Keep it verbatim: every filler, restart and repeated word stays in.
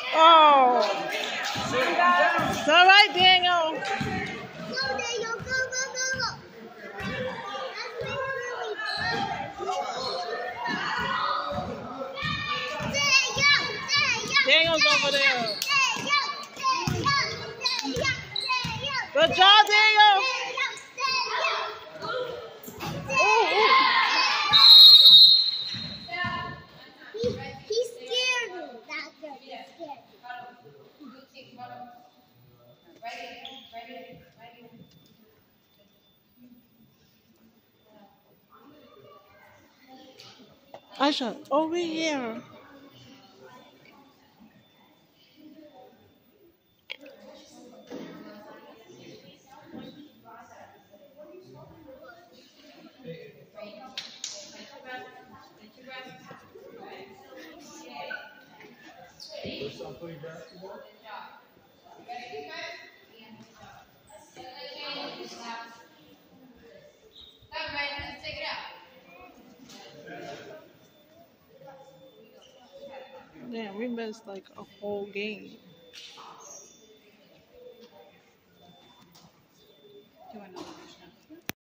Oh. It's all right, Daniel. Go, Daniel. Go, go, go. Daniel's over there. Good job, Daniel. Ooh, ooh. He, he scared me. That's good. He scared Aisha, over here. Damn, we missed like a whole game.